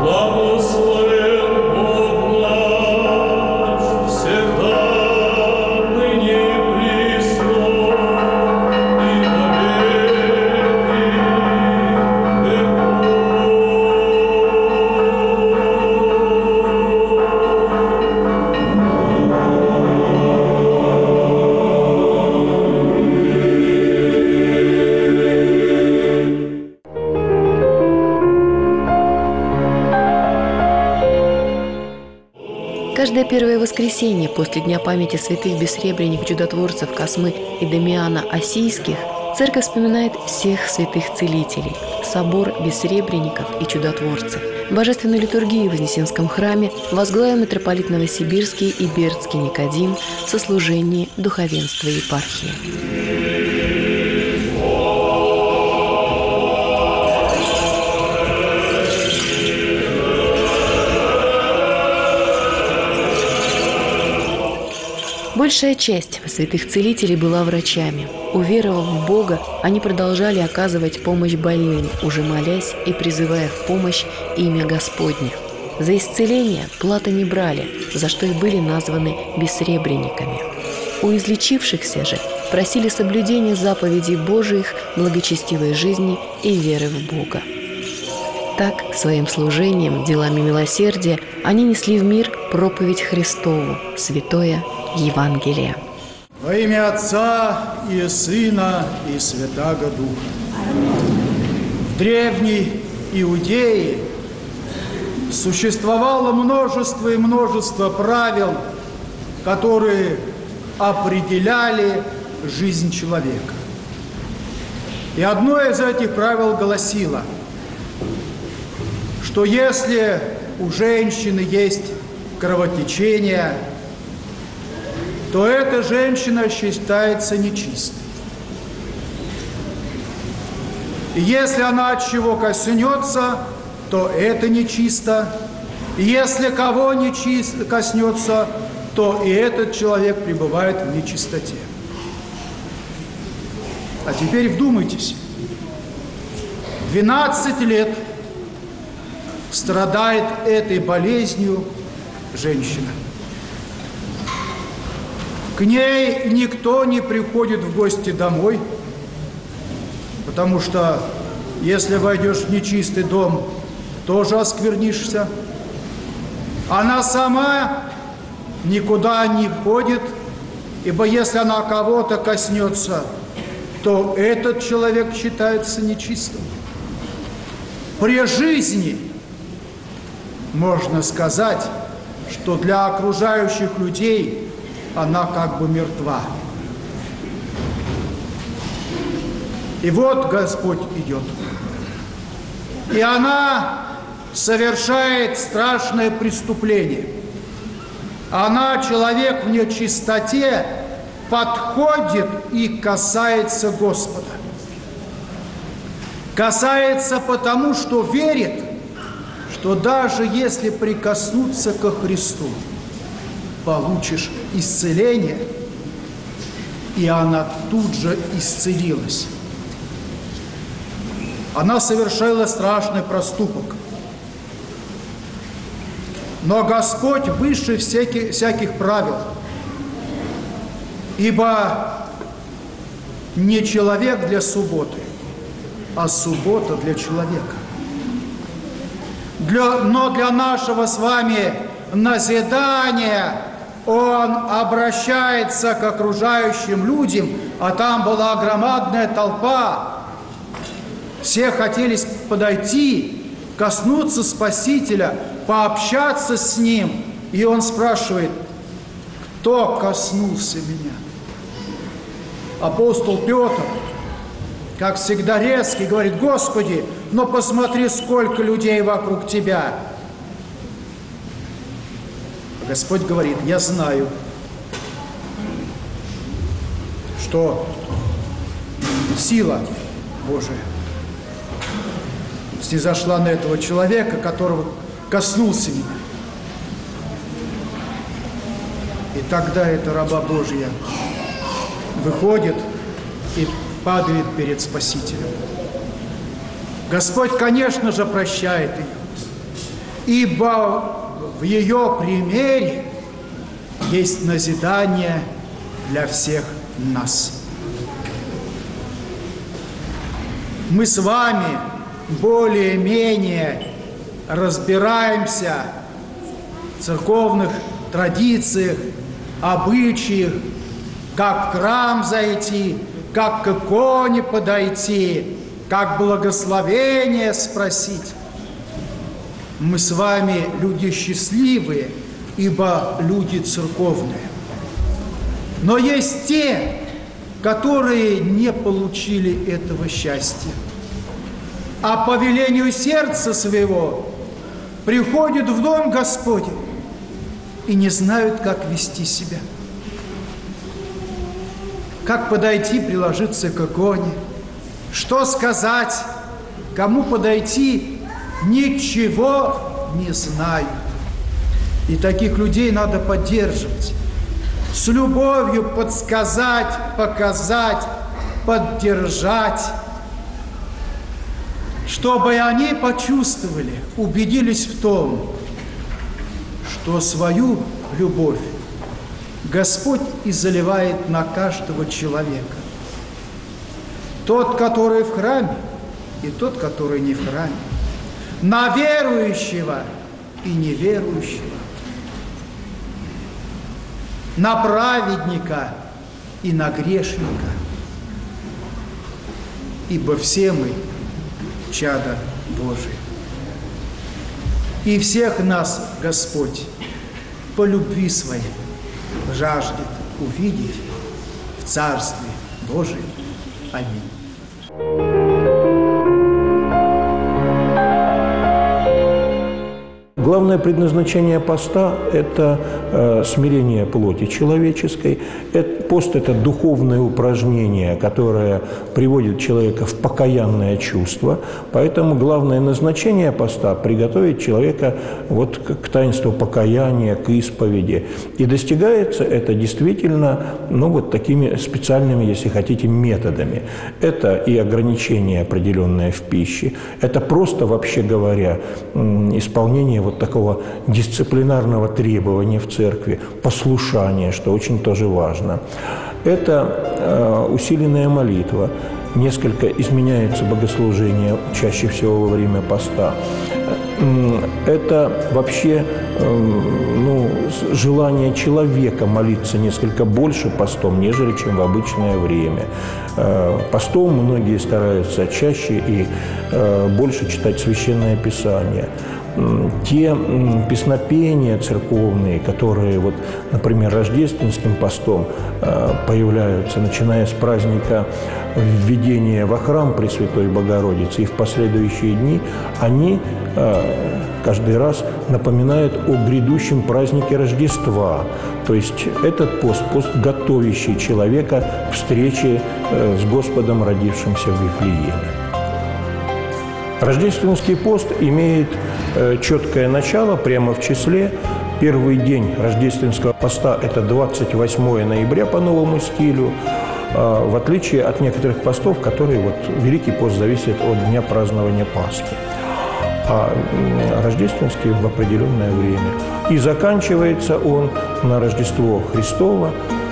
Каждое первое воскресенье после Дня памяти святых бессребренник чудотворцев Космы и Дамиана Осийских церковь вспоминает всех святых целителей, собор бессребренников и чудотворцев. Божественную литургию в Вознесенском храме возглавил митрополит Новосибирский и Бердский Никодим в сослужении духовенства епархии. Большая часть святых целителей была врачами. Уверовав в Бога, они продолжали оказывать помощь больным, уже молясь и призывая в помощь имя Господне. За исцеление платы не брали, за что и были названы бессребренниками. У излечившихся же просили соблюдения заповедей Божиих, благочестивой жизни и веры в Бога. Так, своим служением, делами милосердия, они несли в мир проповедь Христову, святое Евангелие. Во имя Отца и Сына и Святаго Духа. В древней Иудее существовало множество и множество правил, которые определяли жизнь человека. И одно из этих правил гласило, что если у женщины есть кровотечение, то эта женщина считается нечистой. И если она от чего коснется, то это нечисто. И если кого коснется, то и этот человек пребывает в нечистоте. А теперь вдумайтесь. 12 лет страдает этой болезнью женщина. К ней никто не приходит в гости домой, потому что если войдешь в нечистый дом, тоже осквернишься. Она сама никуда не ходит, ибо если она кого-то коснется, то этот человек считается нечистым. При жизни можно сказать, что для окружающих людей она как бы мертва. И вот Господь идет. И она совершает страшное преступление. Она, человек в нечистоте, подходит и касается Господа. Касается потому, что верит, что даже если прикоснуться ко Христу, получишь исцеление, и она тут же исцелилась. Она совершила страшный проступок. Но Господь выше всяких правил, ибо не человек для субботы, а суббота для человека. Но для нашего с вами назидания Он обращается к окружающим людям, а там была громадная толпа. Все хотели подойти, коснуться Спасителя, пообщаться с Ним. И Он спрашивает: кто коснулся меня? Апостол Петр, как всегда резкий, говорит: Господи, но посмотри, сколько людей вокруг Тебя. Господь говорит: я знаю, что сила Божия снизошла на этого человека, которого коснулся меня. И тогда эта раба Божья выходит и падает перед Спасителем. Господь, конечно же, прощает ее. ибо в ее примере есть назидание для всех нас. Мы с вами более-менее разбираемся в церковных традициях, обычаях, как в храм зайти, как к иконе подойти, как благословение спросить. Мы с вами люди счастливые, ибо люди церковные. Но есть те, которые не получили этого счастья, а по велению сердца своего приходят в дом Господень и не знают, как вести себя. Как подойти, приложиться к иконе, что сказать, кому подойти, ничего не знают. И таких людей надо поддерживать, с любовью подсказать, показать, поддержать, чтобы они почувствовали, убедились в том, что свою любовь Господь изливает на каждого человека. Тот, который в храме, и тот, который не в храме. На верующего и неверующего. На праведника и на грешника. Ибо все мы чада Божие. И всех нас Господь по любви своей жаждет увидеть в Царстве Божием. Аминь. Главное предназначение поста – это смирение плоти человеческой. Пост – это духовное упражнение, которое приводит человека в покаянное чувство. Поэтому главное назначение поста – приготовить человека вот к таинству покаяния, к исповеди. И достигается это действительно вот такими специальными, если хотите, методами. Это и ограничение определенное в пище, это просто, вообще говоря, исполнение вот такого дисциплинарного требования в церкви, послушание, что очень тоже важно. Это усиленная молитва, несколько изменяется богослужение, чаще всего во время поста. Это вообще желание человека молиться несколько больше постом, нежели чем в обычное время. Постом многие стараются чаще и больше читать Священное Писание. Те песнопения церковные, которые, например, рождественским постом появляются, начиная с праздника введения во храм Пресвятой Богородицы и в последующие дни, они каждый раз напоминают о грядущем празднике Рождества. То есть этот пост готовящий человека к встрече с Господом, родившимся в Вифлееме. Рождественский пост имеет четкое начало прямо в числе. Первый день рождественского поста – это 28 ноября по новому стилю, в отличие от некоторых постов, которые Великий пост зависит от дня празднования Пасхи, а рождественский в определенное время. И заканчивается он на Рождество Христово,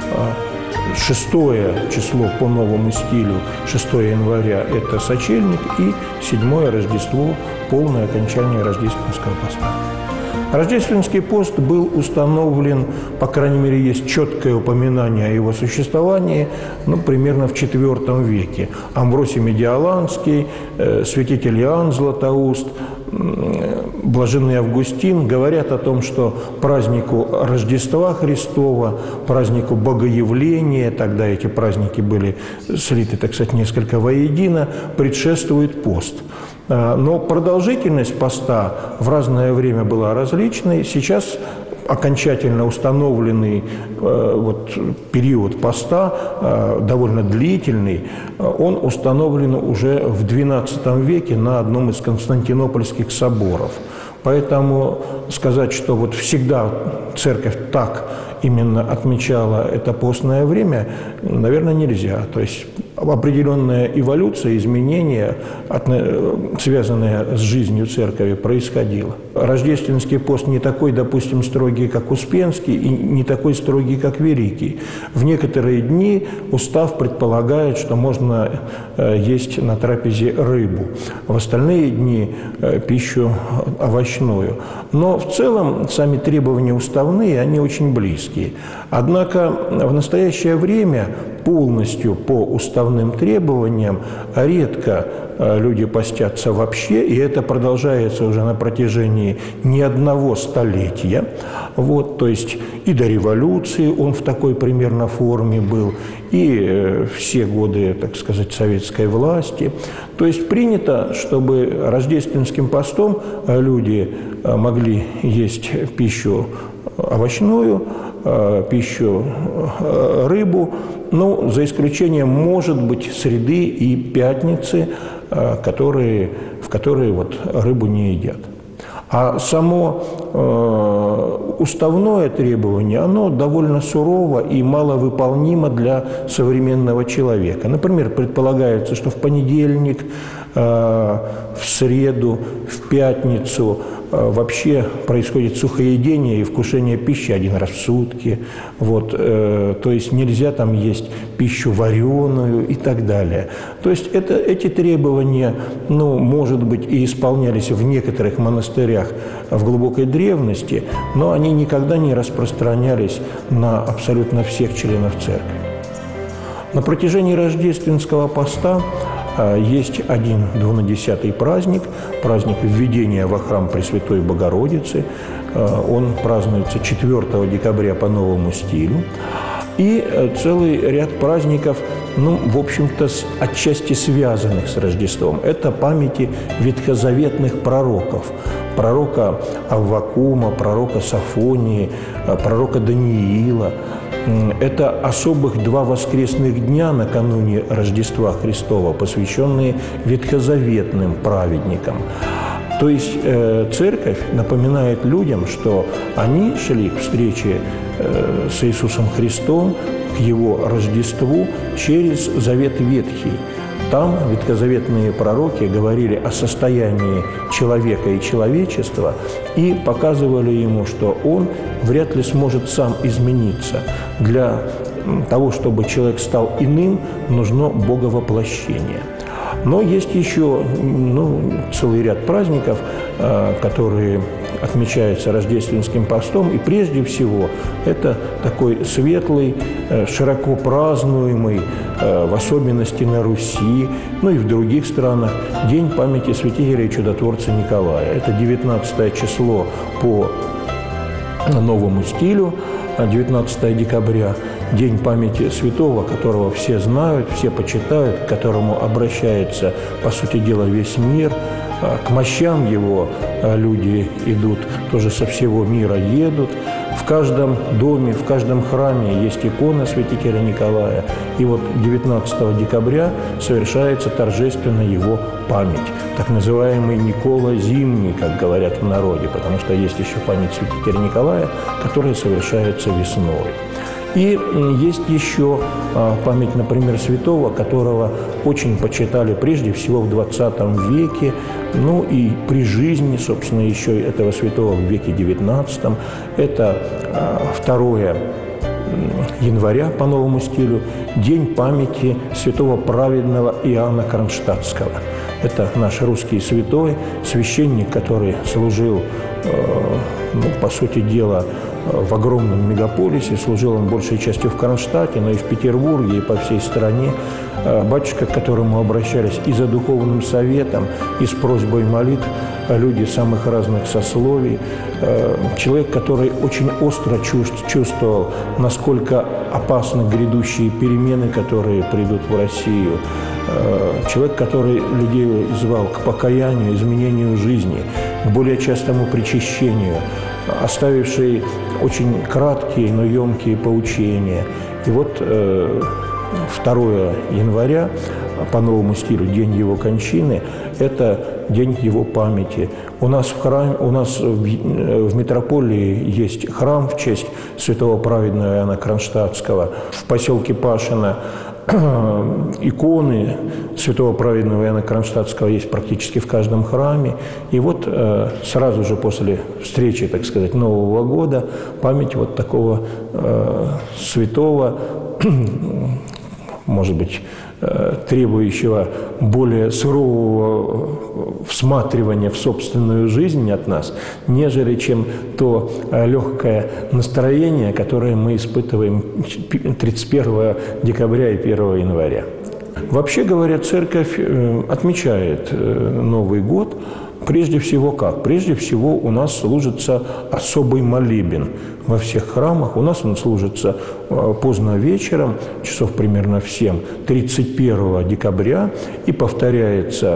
6 число по новому стилю, 6 января – это сочельник, и 7 Рождество – полное окончание рождественского поста. Рождественский пост был установлен, по крайней мере, есть четкое упоминание о его существовании, примерно в IV веке. Амвросий Медиаланский, святитель Иоанн Златоуст, блаженный Августин говорят о том, что празднику Рождества Христова, празднику Богоявления, тогда эти праздники были слиты, так сказать, несколько воедино, предшествует пост. Но продолжительность поста в разное время была различной. Сейчас окончательно установленный период поста, довольно длительный, он установлен уже в XII веке на одном из константинопольских соборов. Поэтому сказать, что всегда церковь так именно отмечала это постное время, наверное, нельзя. То есть определенная эволюция, изменения, связанная с жизнью церкви, происходила. Рождественский пост не такой, допустим, строгий, как Успенский, и не такой строгий, как Великий. В некоторые дни устав предполагает, что можно есть на трапезе рыбу, в остальные дни пищу овощную. Но в целом сами требования уставные, они очень близкие. Однако в настоящее время полностью по уставным требованиям редко люди постятся вообще, и это продолжается уже на протяжении не одного столетия. Вот, то есть и до революции он в такой примерно форме был, и все годы, так сказать, советской власти. То есть принято, чтобы рождественским постом люди могли есть пищу овощную, пищу, рыбу, ну, за исключением, может быть, среды и пятницы, в которые вот рыбу не едят. А само уставное требование, оно довольно сурово и маловыполнимо для современного человека. Например, предполагается, что в понедельник, в среду, в пятницу вообще происходит сухоедение и вкушение пищи один раз в сутки. Вот, то есть нельзя там есть пищу вареную и так далее. То есть эти требования, ну, может быть, и исполнялись в некоторых монастырях в глубокой древности, но они никогда не распространялись на абсолютно всех членов церкви. На протяжении рождественского поста есть один 12-й праздник, праздник введения во храм Пресвятой Богородицы. Он празднуется 4 декабря по новому стилю. И целый ряд праздников, ну, в общем-то, отчасти связанных с Рождеством. Это памяти ветхозаветных пророков. Пророка Аввакума, пророка Сафонии, пророка Даниила. Это особых 2 воскресных дня накануне Рождества Христова, посвященные ветхозаветным праведникам. То есть церковь напоминает людям, что они шли к встрече с Иисусом Христом, к Его Рождеству через Завет Ветхий. Там ветхозаветные пророки говорили о состоянии человека и человечества и показывали ему, что он вряд ли сможет сам измениться. Для того, чтобы человек стал иным, нужно боговоплощение. Но есть еще, ну, целый ряд праздников, которые отмечаются рождественским постом. И прежде всего это такой светлый, широко празднуемый, в особенности на Руси, ну и в других странах, День памяти святителя и чудотворца Николая. Это 19 число по новому стилю, 19 декабря. День памяти святого, которого все знают, все почитают, к которому обращается, по сути дела, весь мир. К мощам его люди идут, тоже со всего мира едут. В каждом доме, в каждом храме есть икона святителя Николая. И вот 19 декабря совершается торжественно его память. Так называемый Никола Зимний, как говорят в народе, потому что есть еще память святителя Николая, которая совершается весной. И есть еще память, например, святого, которого очень почитали прежде всего в 20 веке, ну и при жизни, собственно, еще этого святого в веке 19. Это 2 января по новому стилю, День памяти святого праведного Иоанна Кронштадтского. Это наш русский святой, священник, который служил, ну, по сути дела, в огромном мегаполисе, служил он большей частью в Кронштадте, но и в Петербурге, и по всей стране. Батюшка, к которому обращались и за духовным советом, и с просьбой молитв люди самых разных сословий. Человек, который очень остро чувствовал, насколько опасны грядущие перемены, которые придут в Россию. Человек, который людей звал к покаянию, изменению жизни, к более частому причащению, оставивший очень краткие, но емкие поучения. И вот 2 января по новому стилю, день его кончины, это день его памяти. У нас в метрополии есть храм в честь святого праведного Иоанна Кронштадтского. В поселке Пашино иконы святого праведного Иоанна Кронштадтского есть практически в каждом храме. И вот сразу же после встречи, так сказать, Нового года память вот такого святого, может быть, требующего более сурового всматривания в собственную жизнь от нас, нежели чем то легкое настроение, которое мы испытываем 31 декабря и 1 января. Вообще говоря, Церковь отмечает Новый год прежде всего как? Прежде всего у нас служится особый молебен во всех храмах. У нас он служится поздно вечером, часов примерно в 7, 31 декабря, и повторяется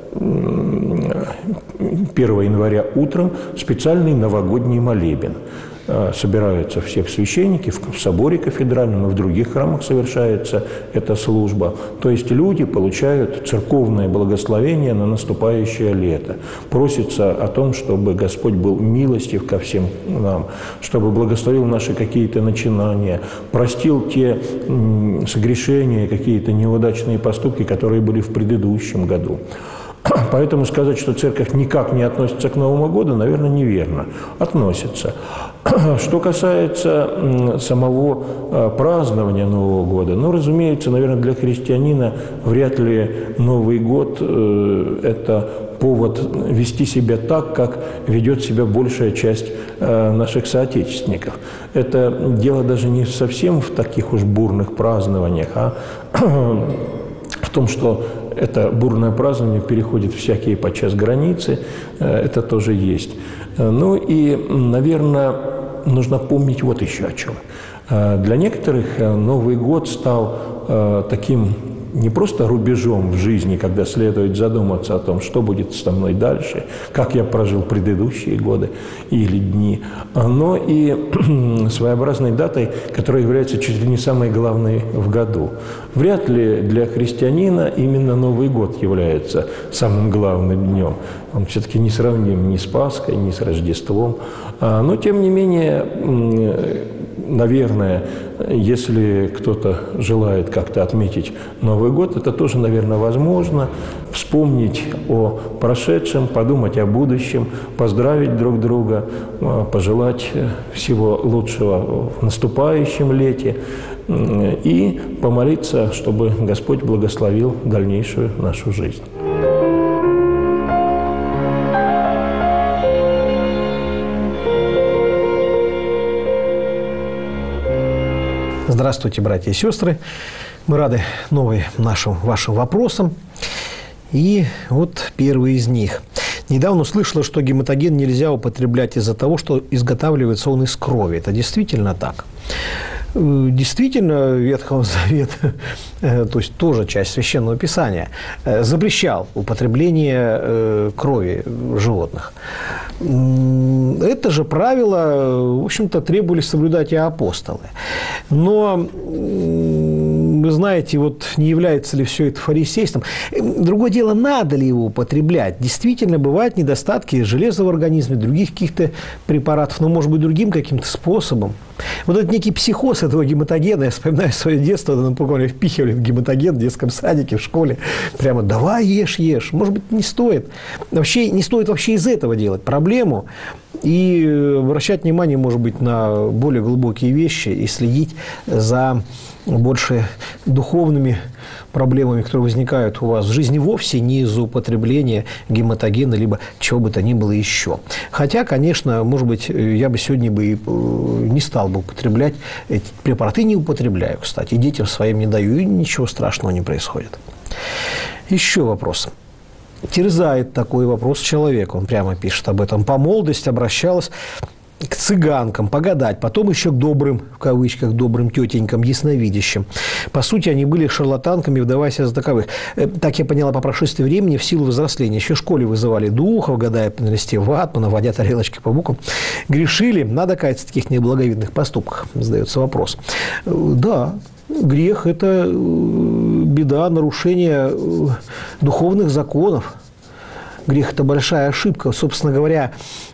1 января утром специальный новогодний молебен. Собираются все священники в соборе кафедральном, и в других храмах совершается эта служба. То есть люди получают церковное благословение на наступающее лето. Просится о том, чтобы Господь был милостив ко всем нам, чтобы благословил наши какие-то начинания, простил те согрешения, какие-то неудачные поступки, которые были в предыдущем году. Поэтому сказать, что Церковь никак не относится к Новому году, наверное, неверно. Относится. Что касается самого празднования Нового года, ну, разумеется, наверное, для христианина вряд ли Новый год – это повод вести себя так, как ведет себя большая часть наших соотечественников. Это дело даже не совсем в таких уж бурных празднованиях, а в том, что это бурное празднование переходит всякие подчас границы, это тоже есть. Ну и, наверное, нужно помнить вот еще о чем. Для некоторых Новый год стал таким не просто рубежом в жизни, когда следует задуматься о том, что будет со мной дальше, как я прожил предыдущие годы или дни, но и своеобразной датой, которая является чуть ли не самой главной в году. Вряд ли для христианина именно Новый год является самым главным днем. Он все-таки не сравним ни с Пасхой, ни с Рождеством. Но, тем не менее, наверное, если кто-то желает как-то отметить Новый год, это тоже, наверное, возможно. Вспомнить о прошедшем, подумать о будущем, поздравить друг друга, пожелать всего лучшего в наступающем лете и помолиться, чтобы Господь благословил дальнейшую нашу жизнь. Здравствуйте, братья и сестры. Мы рады вашим вопросам. И вот первый из них. Недавно услышала, что гематоген нельзя употреблять из-за того, что изготавливается он из крови. Это действительно так? Действительно, Ветхого Завета, то есть тоже часть Священного Писания, запрещал употребление крови животных. Это же правило, в общем-то, требовали соблюдать и апостолы. Но, вы знаете, вот не является ли все это фарисейством? Другое дело, надо ли его употреблять. Действительно, бывают недостатки железа в организме, других каких-то препаратов, но, может быть, другим каким-то способом. Вот этот некий психоз этого гематогена, я вспоминаю свое детство, например, впихивали в гематоген в детском садике, в школе, прямо давай ешь. Может быть, не стоит. Вообще, не стоит вообще из этого делать проблему и обращать внимание, может быть, на более глубокие вещи и следить за больше духовными проблемами, которые возникают у вас в жизни, вовсе не из-за употребления гематогена, либо чего бы то ни было еще. Хотя, конечно, может быть, я бы сегодня не стал бы употреблять эти препараты. Не употребляю, кстати, детям своим не даю, и ничего страшного не происходит. Еще вопрос. Терзает такой вопрос человека, он прямо пишет об этом. По молодости обращалась к цыганкам погадать, потом еще к добрым, в кавычках, добрым тетенькам, ясновидящим. По сути, они были шарлатанками, вдаваясь за таковых. Так я поняла, по прошествии времени, в силу взросления, еще в школе вызывали духов, гадая на листе ватмана, наводя тарелочки по буквам. Грешили, надо каяться в таких неблаговидных поступках, задается вопрос. Да, грех – это беда, нарушение духовных законов. Грех – это большая ошибка. Собственно говоря,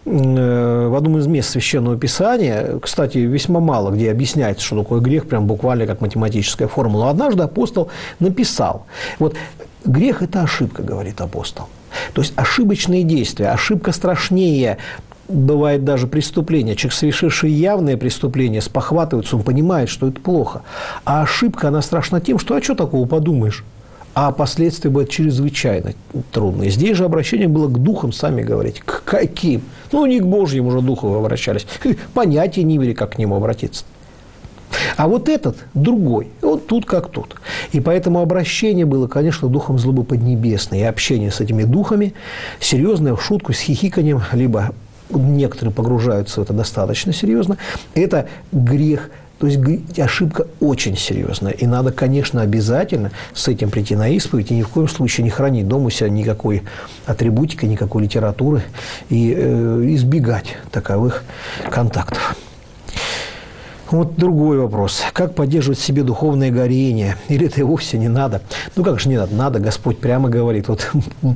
в одном из мест Священного Писания, кстати, весьма мало где объясняется, что такое грех, прям буквально как математическая формула. Однажды апостол написал. Вот грех – это ошибка, говорит апостол. То есть ошибочные действия. Ошибка страшнее. Бывает даже преступление. Человек, совершивший явное преступление, спохватывается, он понимает, что это плохо. А ошибка, она страшна тем, что, а что такого подумаешь? А последствия будут чрезвычайно трудные. Здесь же обращение было к духам, сами говорите. К каким? Ну, не к Божьим уже духу обращались. Понятия не имели, как к нему обратиться. А вот этот другой. Вот тут как тут. И поэтому обращение было, конечно, духом злобы поднебесной. И общение с этими духами серьезное, в шутку, с хихиканием, либо некоторые погружаются в это достаточно серьезно. Это грех. То есть ошибка очень серьезная. И надо, конечно, обязательно с этим прийти на исповедь и ни в коем случае не хранить дома у себя никакой атрибутики, никакой литературы и избегать таковых контактов. Вот другой вопрос. Как поддерживать в себе духовное горение? Или это и вовсе не надо? Ну, как же не надо? Надо. Господь прямо говорит. Вот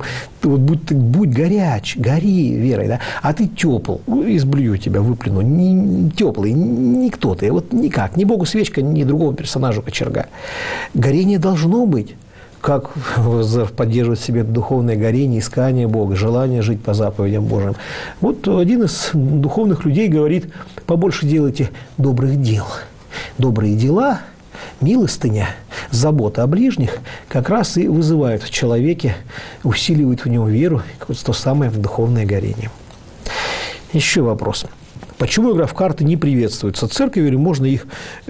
будь горяч, гори верой. Да? А ты тепл. Изблюю тебя, выплюну. Не теплый, никто ты. Вот никак. Ни Богу свечка, ни другому персонажу кочерга. Горение должно быть. Как поддерживать в себе духовное горение, искание Бога, желание жить по заповедям Божьим. Вот один из духовных людей говорит: побольше делайте добрых дел. Добрые дела, милостыня, забота о ближних как раз и вызывают в человеке, усиливают в нем веру, то самое духовное горение. Еще вопрос. Почему игра в карты не приветствуется церковью, или можно ли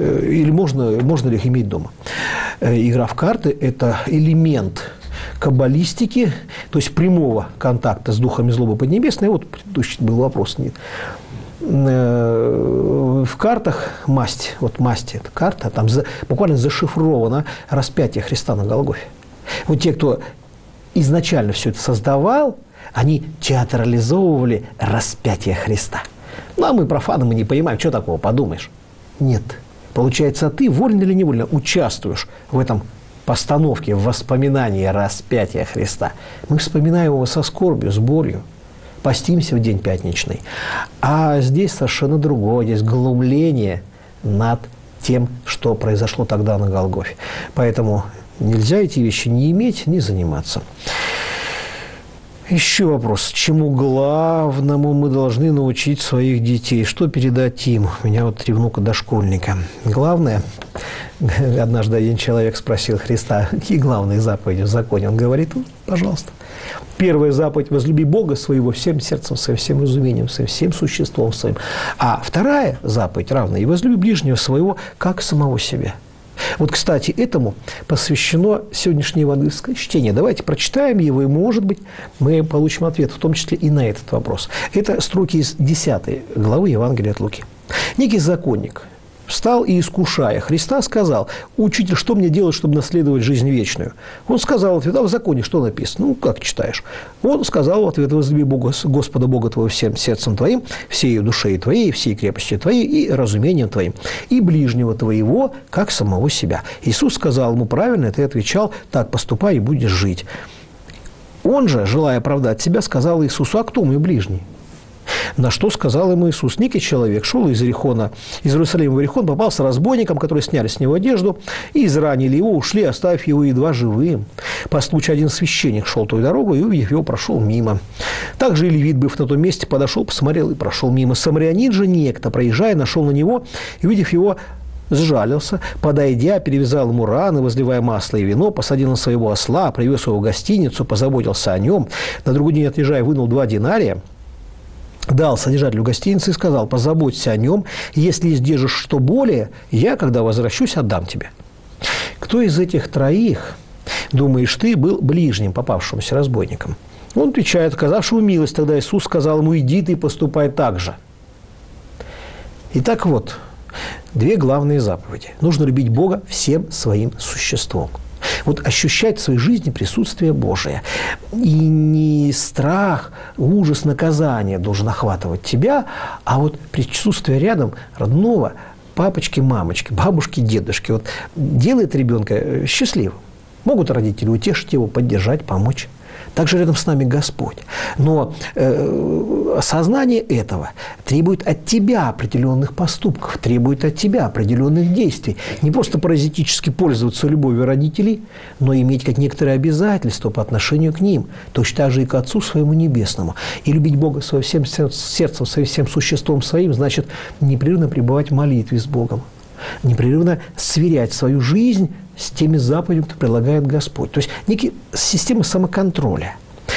их иметь дома? Игра в карты – это элемент каббалистики, то есть прямого контакта с духами злобы поднебесной. Вот предыдущий был вопрос. Нет. В картах масть, вот масть – это карта, там буквально зашифровано распятие Христа на Голгофе. Вот те, кто изначально все это создавал, они театрализовывали распятие Христа. Ну, а мы, профаны, мы не понимаем, что такого, подумаешь. Нет. Получается, ты, вольно или невольно, участвуешь в этом постановке, в воспоминании распятия Христа. Мы вспоминаем его со скорбью, с болью, постимся в день пятничный. А здесь совершенно другое. Здесь глумление над тем, что произошло тогда на Голгофе. Поэтому нельзя эти вещи не иметь, не заниматься. Еще вопрос. Чему главному мы должны научить своих детей? Что передать им? У меня вот 3 внука-дошкольника. Главное, однажды один человек спросил Христа, какие главные заповеди в законе? Он говорит: пожалуйста. Первая заповедь – возлюби Бога своего всем сердцем своим, всем разумением своим, всем существом своим. А вторая заповедь равная – и возлюби ближнего своего, как самого себя. Вот, кстати, этому посвящено сегодняшнее евангельское чтение. Давайте прочитаем его, и, может быть, мы получим ответ, в том числе и на этот вопрос. Это строки из 10 главы Евангелия от Луки. Некий законник встал и, искушая Христа, сказал: «Учитель, что мне делать, чтобы наследовать жизнь вечную?» Он сказал в ответ: «А в законе что написано?» Ну, как читаешь? Он сказал в ответ: «Возлюби Бога, Господа Бога твоего всем сердцем твоим, всей душей твоей, всей крепостью твоей и разумением твоим, и ближнего твоего, как самого себя». Иисус сказал ему: «Правильно ты отвечал, так поступай и будешь жить». Он же, желая оправдать себя, сказал Иисусу: «А кто мой ближний?» На что сказал ему Иисус: некий человек шел из Иерихона, из Иерусалима в Иерихон, попался разбойникам, которые сняли с него одежду и изранили его, ушли, оставив его едва живым. По случаю один священник шел той дорогой и, увидев его, прошел мимо. Также и левит, быв на том месте, подошел, посмотрел и прошел мимо. Самарянин же некто, проезжая, нашел на него и, увидев его, сжалился, подойдя, перевязал ему раны, возливая масло и вино, посадил на своего осла, привез его в гостиницу, позаботился о нем. На другой день, отъезжая, вынул 2 динария, дал содержателю гостиницы и сказал: «Позаботься о нем, если издержишь что более, я, когда возвращусь, отдам тебе». Кто из этих 3, думаешь ты, был ближним попавшимся разбойником? Он отвечает: оказавшему милость. Тогда Иисус сказал ему: «Иди ты, поступай так же». Итак, вот 2 главные заповеди. Нужно любить Бога всем своим существом. Вот ощущать в своей жизни присутствие Божие. И не страх, ужас, наказание должен охватывать тебя, а вот присутствие рядом родного папочки, мамочки, бабушки, дедушки. Вот делает ребенка счастливым. Могут родители утешить его, поддержать, помочь. Также рядом с нами Господь. Но осознание этого требует от тебя определенных поступков, требует от тебя определенных действий. Не просто паразитически пользоваться любовью родителей, но иметь как некоторые обязательства по отношению к ним, точно так же и к Отцу своему Небесному. И любить Бога своим всем сердцем, своим всем существом своим, значит непрерывно пребывать в молитве с Богом, непрерывно сверять свою жизнь с теми заповедями, которые предлагает Господь. То есть некая система самоконтроля.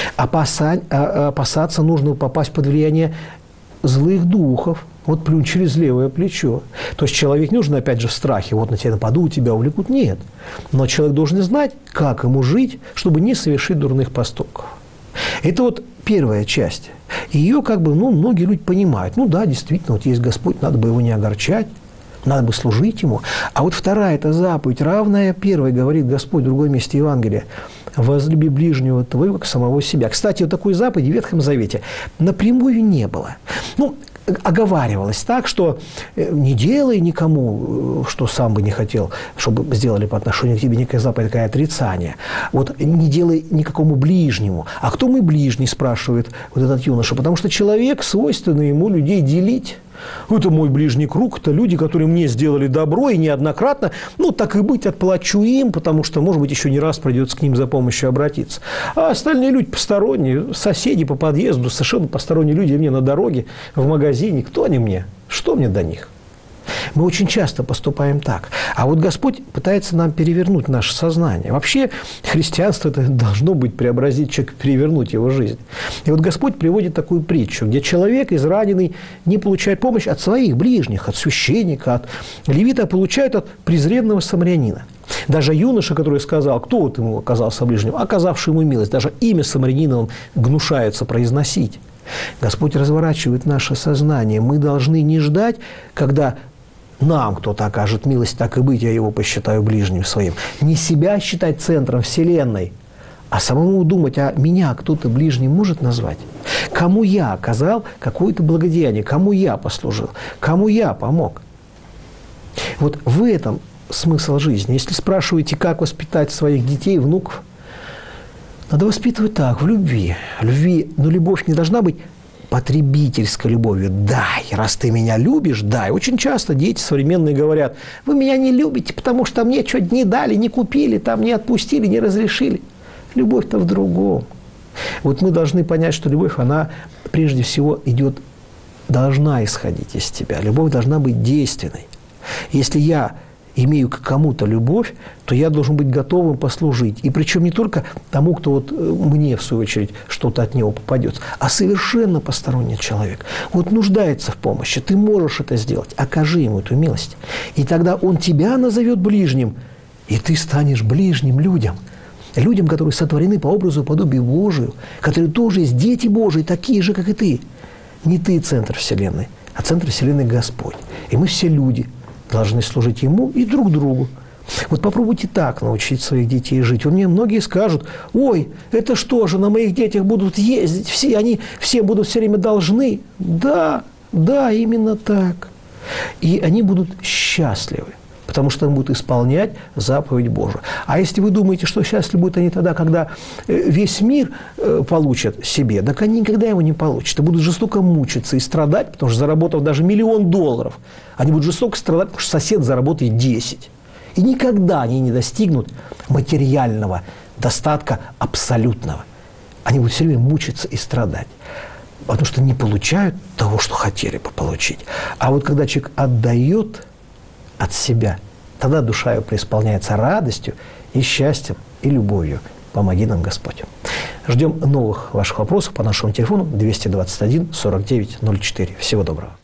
Опасаться нужно попасть под влияние злых духов. Вот плюнь через левое плечо. То есть человек не нужен, опять же, в страхе. Вот на тебя нападут, тебя увлекут. Нет. Но человек должен знать, как ему жить, чтобы не совершить дурных поступков. Это вот первая часть. Ее многие люди понимают. Ну да, действительно, вот есть Господь, надо бы его не огорчать. Надо бы служить Ему. А вот вторая – это заповедь, равная первой, говорит Господь в другом месте Евангелия. «Возлюби ближнего твоего, как самого себя». Кстати, вот такой заповеди в Ветхом Завете напрямую не было. Оговаривалось так, что не делай никому, что сам бы не хотел, чтобы сделали по отношению к тебе, некая заповедь, такое отрицание. Вот не делай никакому ближнему. А кто мой ближний, спрашивает вот этот юноша? Потому что человек, свойственно ему людей делить. Это мой ближний круг, это люди, которые мне сделали добро, и неоднократно, так и быть, отплачу им, потому что, может быть, еще не раз придется к ним за помощью обратиться. А остальные люди посторонние, соседи по подъезду, совершенно посторонние люди мне на дороге, в магазине, кто они мне? Что мне до них? Мы очень часто поступаем так. А вот Господь пытается нам перевернуть наше сознание. Вообще христианство это должно быть преобразить человека, перевернуть его жизнь. И вот Господь приводит такую притчу, где человек израненный не получает помощь от своих ближних, от священника, от левита, а получает от презренного самарянина. Даже юноша, который сказал, кто вот ему оказался ближним, оказавший ему милость, даже имя самарянина он гнушается произносить. Господь разворачивает наше сознание. Мы должны не ждать, когда нам кто-то окажет милость, так и быть, я его посчитаю ближним своим. Не себя считать центром вселенной, а самому думать, а меня кто-то ближним может назвать? Кому я оказал какое-то благодеяние, кому я послужил, кому я помог? Вот в этом смысл жизни. Если спрашиваете, как воспитать своих детей, внуков, надо воспитывать так, в любви. Но любовь не должна быть потребительской любовью. Дай, раз ты меня любишь, дай. Очень часто дети современные говорят, вы меня не любите, потому что мне что-то не дали, не купили, там не отпустили, не разрешили. Любовь-то в другом. Вот мы должны понять, что любовь, она прежде всего должна исходить из тебя. Любовь должна быть действенной. Если я имею к кому-то любовь, то я должен быть готовым послужить. И причем не только тому, кто мне, в свою очередь, что-то от него попадется, а совершенно посторонний человек. Нуждается в помощи, ты можешь это сделать, окажи ему эту милость. И тогда он тебя назовет ближним, и ты станешь ближним людям. Людям, которые сотворены по образу и подобию Божию, которые тоже есть дети Божии, такие же, как и ты. Не ты центр вселенной, а центр вселенной Господь. И мы все люди должны служить Ему и друг другу. Вот попробуйте так научить своих детей жить. Мне многие скажут, ой, это что же, на моих детях будут ездить, они все будут все время должны. Да, именно так. И они будут счастливы, потому что они будут исполнять заповедь Божию. А если вы думаете, что счастливы будут они тогда, когда весь мир получат себе, так они никогда его не получат. И будут жестоко мучиться и страдать, потому что, заработав даже $1 миллион, они будут жестоко страдать, потому что сосед заработает 10. И никогда они не достигнут материального достатка абсолютного. Они будут все время мучиться и страдать, потому что не получают того, что хотели бы получить. А вот когда человек отдает от себя, тогда душа его преисполняется радостью и счастьем, и любовью. Помоги нам, Господь. Ждем новых ваших вопросов по нашему телефону 221 49 04. Всего доброго.